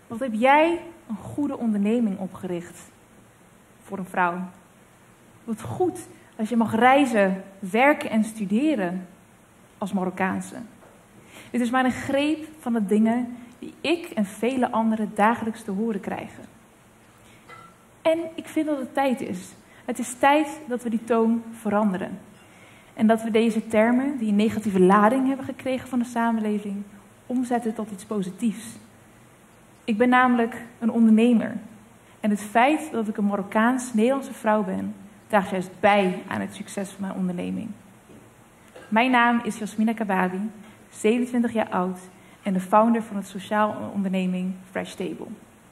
Wat heb jij een goede onderneming opgericht voor een vrouw? Wat goed dat je mag reizen, werken en studeren als Marokkaanse. Dit is maar een greep van de dingen die ik en vele anderen dagelijks te horen krijgen. En ik vind dat het tijd is. Het is tijd dat we die toon veranderen. En dat we deze termen, die een negatieve lading hebben gekregen van de samenleving, omzetten tot iets positiefs. Ik ben namelijk een ondernemer. En het feit dat ik een Marokkaans-Nederlandse vrouw ben, draagt juist bij aan het succes van mijn onderneming. Mijn naam is Jasmina Kababi, 27 jaar oud en de founder van het sociaal onderneming Fresh Table.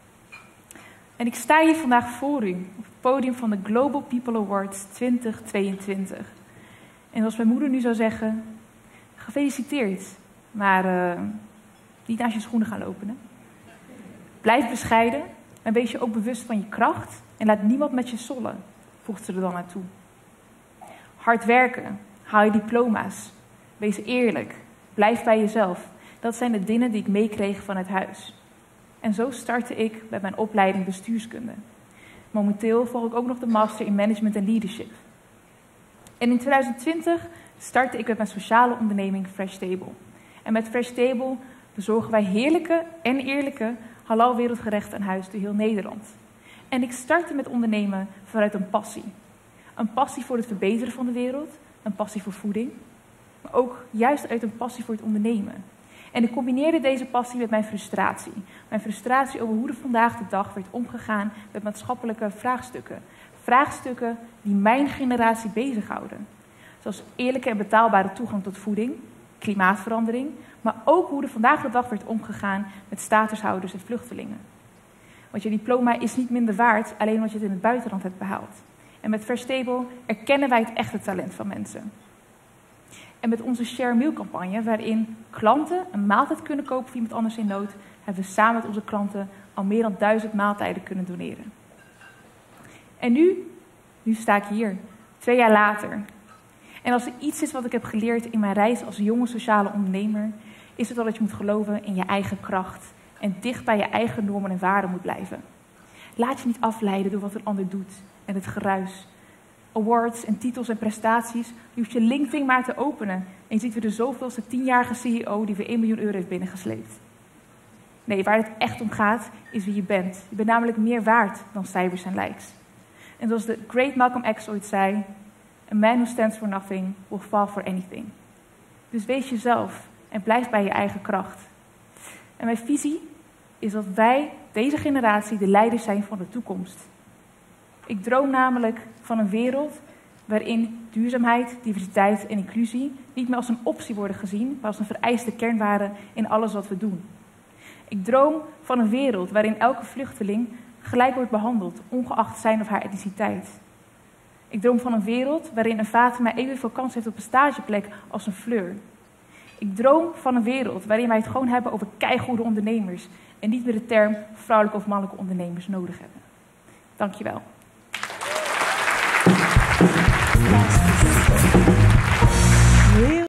En ik sta hier vandaag voor u op het podium van de Global People Awards 2022. En zoals mijn moeder nu zou zeggen, gefeliciteerd, maar niet naast je schoenen gaan lopen. Hè? Blijf bescheiden en wees je ook bewust van je kracht en laat niemand met je sollen, voegt ze er dan aan toe. Hard werken, haal je diploma's, wees eerlijk, blijf bij jezelf. Dat zijn de dingen die ik meekreeg vanuit huis. En zo startte ik met mijn opleiding bestuurskunde. Momenteel volg ik ook nog de master in management en leadership. En in 2020 startte ik met mijn sociale onderneming Fresh Table. En met Fresh Table bezorgen wij heerlijke en eerlijke halal wereldgerechten aan huis door heel Nederland. En ik startte met ondernemen vanuit een passie. Een passie voor het verbeteren van de wereld, een passie voor voeding, maar ook juist uit een passie voor het ondernemen. En ik combineerde deze passie met mijn frustratie. Mijn frustratie over hoe er vandaag de dag werd omgegaan met maatschappelijke vraagstukken. Vraagstukken die mijn generatie bezighouden. Zoals eerlijke en betaalbare toegang tot voeding, klimaatverandering, maar ook hoe er vandaag de dag werd omgegaan met statushouders en vluchtelingen. Want je diploma is niet minder waard alleen omdat je het in het buitenland hebt behaald. En met Fresh Table erkennen wij het echte talent van mensen. En met onze Share a Meal campagne, waarin klanten een maaltijd kunnen kopen voor iemand anders in nood, hebben we samen met onze klanten al meer dan 1000 maaltijden kunnen doneren. En nu sta ik hier, 2 jaar later. En als er iets is wat ik heb geleerd in mijn reis als jonge sociale ondernemer, is het dat je moet geloven in je eigen kracht en dicht bij je eigen normen en waarden moet blijven. Laat je niet afleiden door wat een ander doet en het geruis. Awards en titels en prestaties, je hoeft je LinkedIn maar te openen en je ziet weer de zoveelste 10-jarige CEO die weer 1 miljoen euro heeft binnengesleept. Nee, waar het echt om gaat, is wie je bent. Je bent namelijk meer waard dan cijfers en likes. En zoals de great Malcolm X ooit zei, a man who stands for nothing will fall for anything. Dus wees jezelf en blijf bij je eigen kracht. En mijn visie is dat wij, deze generatie, de leiders zijn van de toekomst. Ik droom namelijk van een wereld waarin duurzaamheid, diversiteit en inclusie niet meer als een optie worden gezien, maar als een vereiste kernwaarde in alles wat we doen. Ik droom van een wereld waarin elke vluchteling gelijk wordt behandeld, ongeacht zijn of haar etniciteit. Ik droom van een wereld waarin een Fatima evenveel kans heeft op een stageplek als een Fleur. Ik droom van een wereld waarin wij het gewoon hebben over keigoede ondernemers en niet meer de term vrouwelijke of mannelijke ondernemers nodig hebben. Dankjewel.